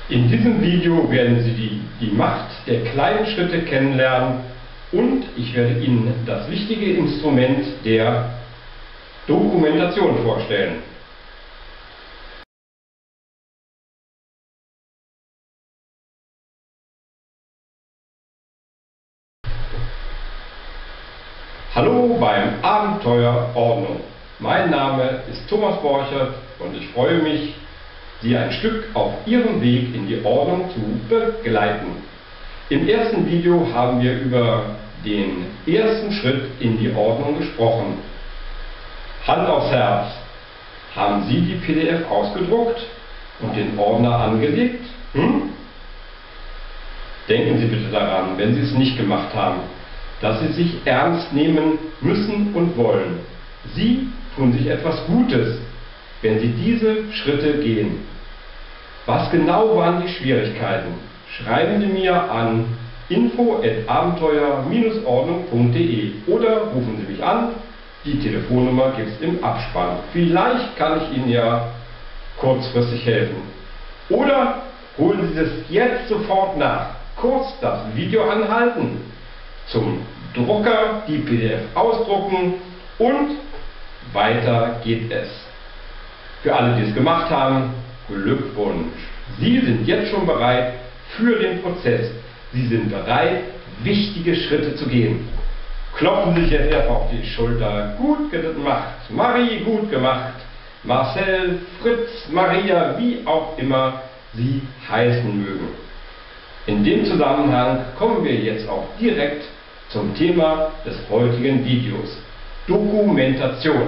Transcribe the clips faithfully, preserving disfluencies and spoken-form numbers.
In diesem Video werden Sie die, die Macht der kleinen Schritte kennenlernen und ich werde Ihnen das wichtige Instrument der Dokumentation vorstellen. Hallo beim Abenteuer Ordnung. Mein Name ist Thomas Borchert und ich freue mich, Sie ein Stück auf Ihrem Weg in die Ordnung zu begleiten. Im ersten Video haben wir über den ersten Schritt in die Ordnung gesprochen. Hand aufs Herz. Haben Sie die P D F ausgedruckt und den Ordner angelegt? Hm? Denken Sie bitte daran, wenn Sie es nicht gemacht haben, dass Sie sich ernst nehmen müssen und wollen. Sie tun sich etwas Gutes, wenn Sie diese Schritte gehen. Was genau waren die Schwierigkeiten? Schreiben Sie mir an info at abenteuer Bindestrich ordnung punkt de oder rufen Sie mich an. Die Telefonnummer gibt es im Abspann. Vielleicht kann ich Ihnen ja kurzfristig helfen. Oder holen Sie es jetzt sofort nach. Kurz das Video anhalten, zum Drucker die P D F ausdrucken und weiter geht es. Für alle, die es gemacht haben, Glückwunsch! Sie sind jetzt schon bereit für den Prozess. Sie sind bereit, wichtige Schritte zu gehen. Klopfen Sie sich jetzt einfach auf die Schulter. Gut gemacht. Marie, gut gemacht. Marcel, Fritz, Maria, wie auch immer Sie heißen mögen. In dem Zusammenhang kommen wir jetzt auch direkt zum Thema des heutigen Videos. Dokumentation.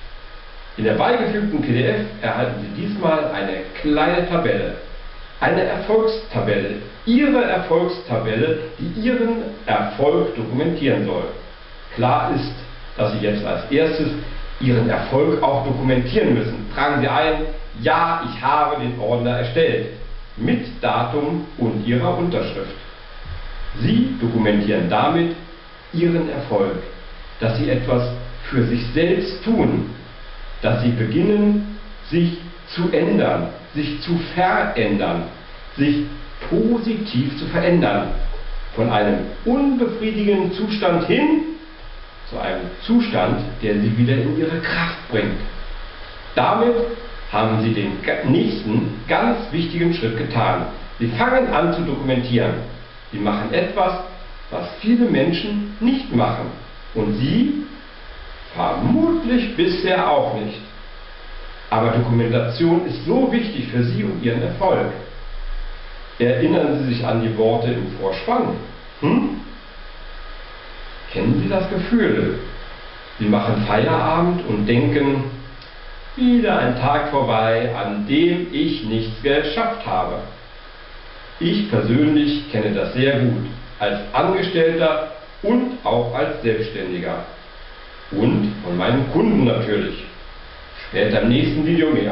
In der beigefügten P D F erhalten Sie diesmal eine kleine Tabelle. Eine Erfolgstabelle. Ihre Erfolgstabelle, die Ihren Erfolg dokumentieren soll. Klar ist, dass Sie jetzt als erstes Ihren Erfolg auch dokumentieren müssen. Tragen Sie ein, ja, ich habe den Ordner erstellt. Mit Datum und Ihrer Unterschrift. Sie dokumentieren damit Ihren Erfolg, dass Sie etwas für sich selbst tun, dass Sie beginnen, sich zu ändern, sich zu verändern, sich positiv zu verändern, von einem unbefriedigenden Zustand hin zu einem Zustand, der Sie wieder in Ihre Kraft bringt. Damit haben Sie den nächsten ganz wichtigen Schritt getan. Sie fangen an zu dokumentieren. Sie machen etwas, was viele Menschen nicht machen. Und Sie vermutlich bisher auch nicht. Aber Dokumentation ist so wichtig für Sie und Ihren Erfolg. Erinnern Sie sich an die Worte im Vorspann. Hm? Kennen Sie das Gefühl? Sie machen Feierabend und denken, wieder ein Tag vorbei, an dem ich nichts geschafft habe. Ich persönlich kenne das sehr gut, als Angestellter und auch als Selbstständiger. Und von meinen Kunden natürlich. Später im nächsten Video mehr.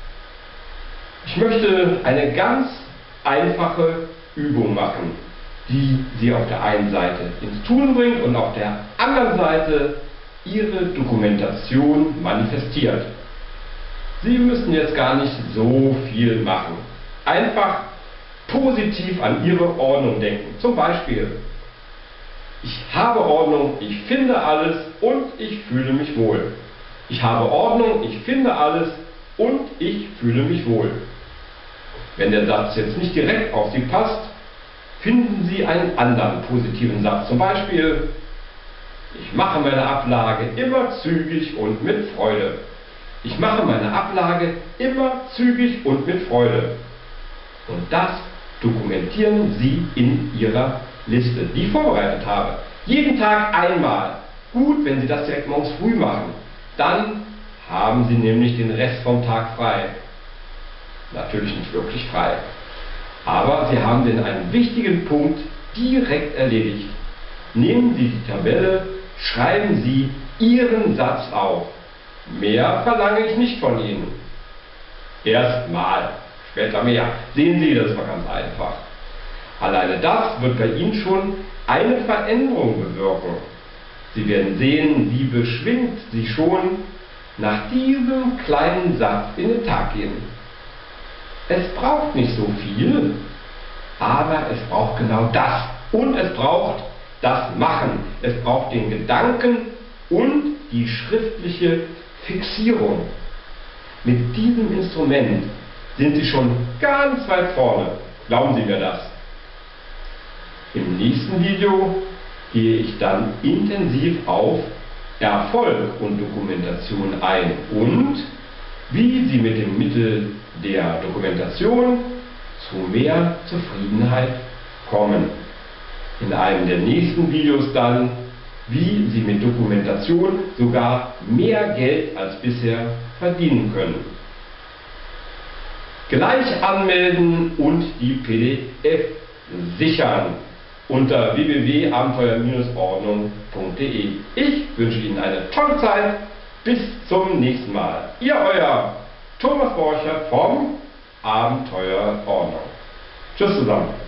Ich möchte eine ganz einfache Übung machen, die Sie auf der einen Seite ins Tun bringt und auf der anderen Seite Ihre Dokumentation manifestiert. Sie müssen jetzt gar nicht so viel machen. Einfach positiv an Ihre Ordnung denken. Zum Beispiel, ich habe Ordnung, ich finde alles und ich fühle mich wohl. Ich habe Ordnung, ich finde alles und ich fühle mich wohl. Wenn der Satz jetzt nicht direkt auf Sie passt, finden Sie einen anderen positiven Satz. Zum Beispiel, ich mache meine Ablage immer zügig und mit Freude. Ich mache meine Ablage immer zügig und mit Freude. Und das dokumentieren Sie in Ihrer Liste, die ich vorbereitet habe. Jeden Tag einmal. Gut, wenn Sie das direkt morgens früh machen. Dann haben Sie nämlich den Rest vom Tag frei. Natürlich nicht wirklich frei. Aber Sie haben den einen wichtigen Punkt direkt erledigt. Nehmen Sie die Tabelle, schreiben Sie Ihren Satz auf. Mehr verlange ich nicht von Ihnen. Erstmal, später mehr. Sehen Sie, das war ganz einfach. Alleine das wird bei Ihnen schon eine Veränderung bewirken. Sie werden sehen, wie beschwingt Sie schon nach diesem kleinen Satz in den Tag gehen. Es braucht nicht so viel, aber es braucht genau das. Und es braucht das Machen. Es braucht den Gedanken und die schriftliche Fixierung. Mit diesem Instrument sind Sie schon ganz weit vorne. Glauben Sie mir das. Im nächsten Video gehe ich dann intensiv auf Erfolg und Dokumentation ein und wie Sie mit dem Mittel der Dokumentation zu mehr Zufriedenheit kommen. In einem der nächsten Videos dann, wie Sie mit Dokumentation sogar mehr Geld als bisher verdienen können. Gleich anmelden und die P D F sichern unter w w w punkt abenteuer Ordnung punkt de. Ich wünsche Ihnen eine tolle Zeit. Bis zum nächsten Mal. Ihr euer Thomas Borchert vom Abenteuer Ordnung. Tschüss zusammen.